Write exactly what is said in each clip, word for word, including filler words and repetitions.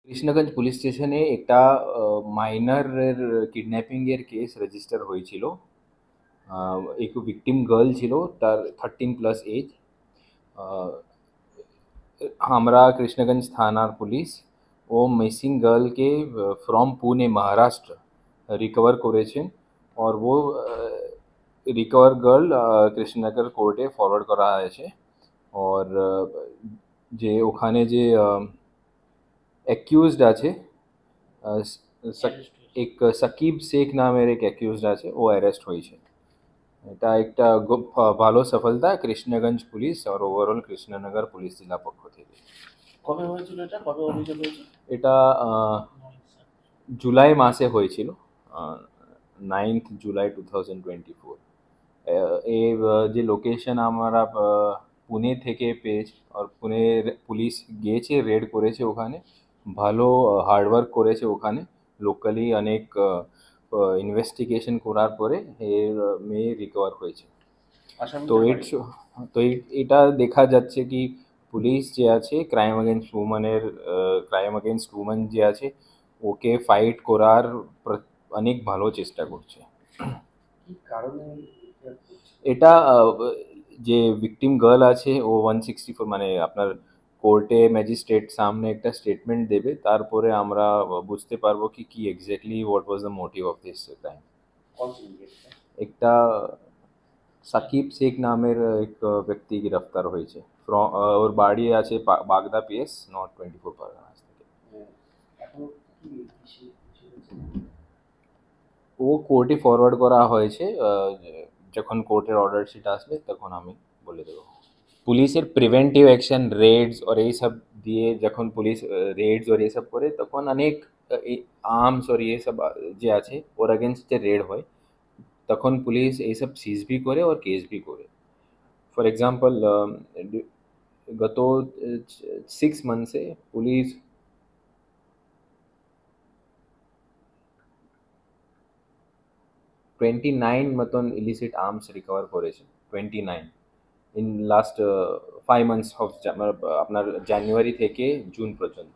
Krishnaganj police স্টেশনে একটা মাইনরের কিডন্যাপিংয়ের case register হয়েছিল। আহ, এক ভিকটিম গার্ল ছিল, তার থার্টিন প্লাস এজ। আমরা কৃষ্ণগঞ্জ থানার পুলিশ ও মিসিং গার্লকে ফ্রম পুনে মহারাষ্ট্র রিকভার করেছেন। और वो রিকভার গার্ল কৃষ্ণনগর কোর্টে ফরওয়ার্ড করা হয়েছে। और আহ, যে ওখানে যে অ্যাকিউজড আছে, আহ, সাক- এক সাকিব শেখ নামের এক অ্যাকিউজড আছে, ও অ্যারেস্ট হয়েছে। এটা একটা গো- ভালো সফলতা কৃষ্ণগঞ্জ পুলিশ আর ওভারঅল কৃষ্ণনগর পুলিশ জেলা পক্ষ থেকে। কবে হয়েছিল এটা? কবে অভিযোগ হয়েছে? এটা আহ, জুলাই মাসে হয়েছিল, ninth July two thousand twenty four. এই আহ, যে লোকেশন আমরা আহ, পুনে থেকে পেয়েছি, আর পুনে পুলিশ গিয়েছে, রেড করেছে ওখানে, ভালো হার্ডওয়ার্ক করেছে ওখানে। লোকালি অনেক ইনভেস্টিগেশন করার পরে এর আহ, মেয়ে রিকভার হয়েছে। তো আসামিদের এর বাড়ি? তো এ- এটা দেখা যাচ্ছে কি পুলিশ যে আছে ক্রাইম অ্যাগেনস্ট উম্যানের, ক্রাইম অ্যাগেনস্ট উম্যান যে আছে ওকে ফাইট করার প্র- অনেক ভালো চেষ্টা করছে। কি কারণে এটা করছে? এটা আহ, যে ভিকটিম গার্ল আছে ও ওয়ান সিক্সটি ফোর মানে আপনার কোর্টে ম্যাজিস্ট্রেট সামনে একটা স্টেটমেন্ট দেবে, তারপরে আমরা বুঝতে পারবো কি কি exactly what was the motive of this crime. কল সিন্ডিকেটটা? একটা সাকিব শেখ নামের এক ব্যক্তি গ্রেফতার হয়েছে। ফ্রম ওর বাড়ি আছে পা- Bagda PS north twenty four Parganas থেকে। হ্যাঁ। এখনো কি কিসে কিছু হয়েছে? ও কোর্টে ফরওয়ার্ড করা হয়েছে, আহ, যখন কোর্টের অর্ডার শিট আসবে তখন আমি বলে দেবো। পুলিশের প্রিভেন্টিভ অ্যাকশন রেডস और এইসব দিয়ে যখন পুলিশ রেডস और এসব করে তখন অনেক আর্মস और ये सब আহ, যে আছে ওর अगेंस्ट যে রেড হয় তখন পুলিশ এইসব সিজ भी করে और কেস भी করে। ফর এক্সাম্পল গত সিক্স মান্থসে পুলিশ টোয়েন্টি নাইন মতন ইলিসিট আর্মস রিকভার করেছে। Twenty nine in last five months of আপনার জানুয়ারি থেকে জুন পর্যন্ত।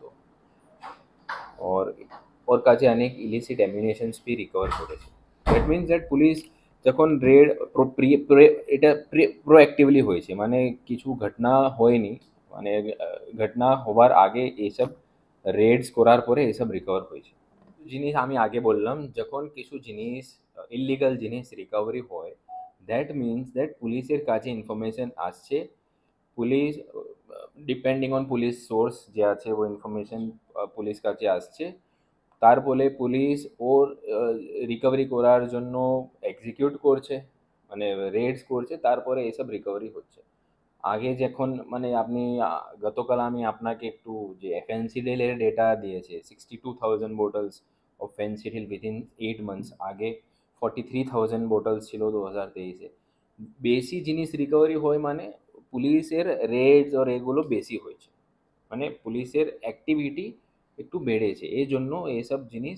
और ওর কাছে অনেক ইলিসিট অ্যামিউনিশনস বি রিকভার করেছে। দ্যাট মিনস দ্যাট পুলিশ যখন রেড এটা প্রোঅ্যাক্টিভলি হয়েছে, মানে কিছু ঘটনা হয়নি, মানে আহ, ঘটনা হবার আগে এইসব রেডস করার পরে এইসব রিকভার হয়েছে। জিনিস আমি আগে বললাম, যখন কিছু জিনিস ইলিগাল জিনিস রিকভারি হয়, দ্যাট মিনস দ্যাট পুলিশের কাছে ইনফরমেশন আসছে। Police depending on police source যে আছে ও ইনফরমেশন পুলিশ কাছে আসছে, তার বলে পুলিশ ওর রিকভারি করার জন্য এক্সিকিউট করছে, মানে রেডস করছে, তারপরে এসব রিকভারি হচ্ছে। আগে যখন মানে আপনি আহ, গতকাল আমি আপনাকে একটু যে ফেন্সিডিলের ডেটা দিয়েছে, sixty two thousand bottles of Phensedyl within eight months. আগে ফর্টি থ্রি থাউজেন্ড বোটলস ছিল দু হাজার তেইশে। বেশি জিনিস রিকভারি হয় মানে পুলিশের রেডস আর এগুলো বেশি হয়েছে, মানে পুলিশের অ্যাক্টিভিটি একটু বেড়েছে, এই জন্য এইসব জিনিস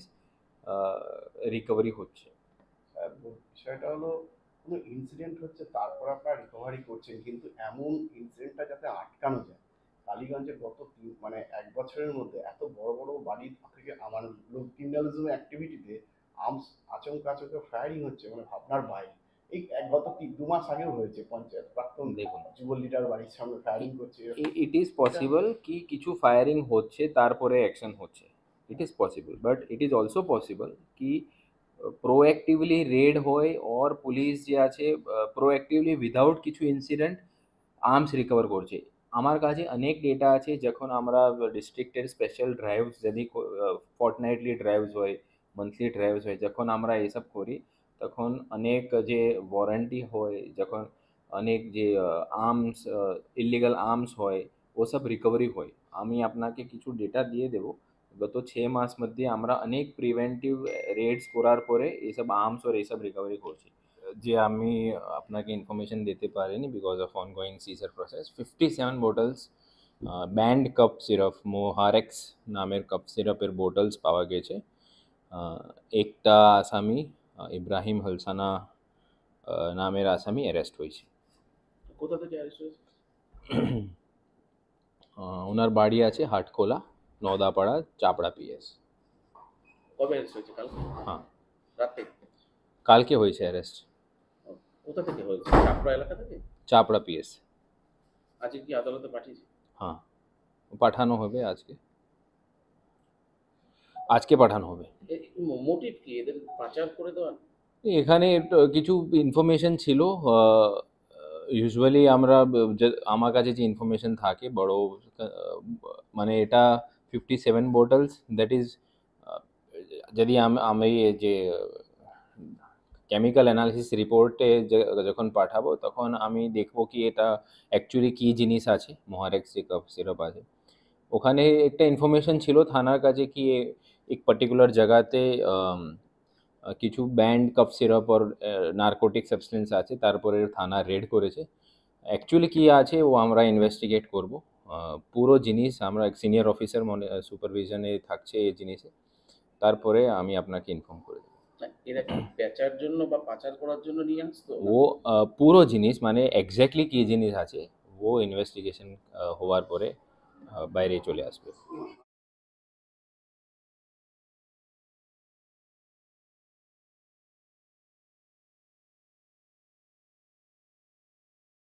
রিকভারি হচ্ছে। স্যার, বিষয়টা হলো কোনো ইনসিডেন্ট হচ্ছে তারপর আপনারা রিকভারি করছেন, কিন্তু এমন ইনসিডেন্টটা যাতে আটকানো যায়। টালিগঞ্জে গত তিন মানে এক বছরের মধ্যে এত বড় বড় বাড়ি থেকে আমার ক্রিমিনালিজম অ্যাক্টিভিটিতে আর্মস আচমকা আচমকা ফায়ারিং হচ্ছে, মানে ভাবনার বাইরে। এই এক গত তিন দু মাস আগেও হয়েছে, পঞ্চায়েত প্রাক্তন দেখুন, যুব লিডার বাড়ির সামনে ফায়ারিং করছে এরকম। ইট ইজ এটা পসিবল কি কিছু ফায়ারিং হচ্ছে তারপরে অ্যাকশন হচ্ছে, it is possible, but it is also possible কি প্রোঅ্যাক্টিভলি রেড হয় और পুলিশ যে আছে প্রোঅ্যাক্টিভলি উইদাউট কিছু ইনসিডেন্ট আর্মস রিকভার করছে। আমার কাছে অনেক ডেটা আছে, যখন আমরা ডিস্ট্রিক্টের স্পেশাল ড্রাইভস যদি ফর্টনাইটলি ড্রাইভস হয়, মান্থলি ড্রাইভস হয়, যখন আমরা এসব করি তখন অনেক যে ওয়ারেন্টি হয়, যখন অনেক যে আর্মস ইলিগাল আর্মস হয় ওসব রিকভারি হয়। আমি আপনাকে কিছু ডেটা দিয়ে দেবো। গত ছয় মাস মধ্যে আমরা অনেক প্রিভেন্টিভ রেডস করার পরে এইসব আর্মস আর এইসব রিকভারি করছি। যে আমি আপনাকে ইনফরমেশন দিতে পারিনি because of ongoing seizure process. Fifty seven bottles banned cough syrup মোহারেক্স নামের কাপ সিরাপের বোটলস পাওয়া গেছে। আহ, একটা আসামি আহ, ইব্রাহিম হলসানা আহ, নামের আসামি অ্যারেস্ট হয়েছে। কোথা থেকে অ্যারেস্ট হয়েছে? আহ, ওনার বাড়ি আছে হাটখোলা। নওদাপাড়া চাপড়া পিএস। কবে অ্যারেস্ট হয়েছে? কাল হ্যাঁ, রাতে? কালকে হয়েছে অ্যারেস্ট। ও, কোথা থেকে হয়েছে? চাপড়া এলাকা থেকে? চাপড়া পিএস। আজকে কি আদালতে পাঠিয়েছে? হ্যাঁ, পাঠানো হবে আজকে, আজকে পাঠানো হবে। মোটিভ কি এদের পাচার করে দেওয়ার? এখানে ট- কিছু ইনফরমেশন ছিল। ইউজুয়ালি আমরা ব- যে- আমার কাছে যে ইনফরমেশন থাকে বড়, আহ, মানে এটা fifty seven bottles, that is, যদি আম- আমি এই যে কেমিক্যাল অ্যানালিসিস রিপোর্টে যখন পাঠাবো তখন আমি দেখবো কি এটা অ্যাকচুয়ালি কী জিনিস আছে, মহারেক্স যে কফ সিরাপ আছে। ওখানে একটা ইনফরমেশন ছিল থানার কাছে কি এ- এক পার্টিকুলার জায়গাতে আম, আহ, কিছু ব্যান্ড কফ সিরাপ আর নার্কোটিক সাবস্টেন্স আছে, তারপরে থানা রেড করেছে। অ্যাকচুয়ালি কী আছে ও আমরা ইনভেস্টিগেট করব। আহ, পুরো জিনিস আমরা এক সিনিয়র অফিসার মনে সুপারভিশনে থাকছে এই জিনিসে, তারপরে আমি আপনাকে ইনফর্ম করে দেবো। না, এরা কি বেচার জন্য বা পাচার করার জন্য নিয়ে আসতো? ও আহ, পুরো জিনিস মানে এক্স্যাক্টলি কী জিনিস আছে ও ইনভেস্টিগেশন হওয়ার পরে আহ, বাইরে চলে আসবে।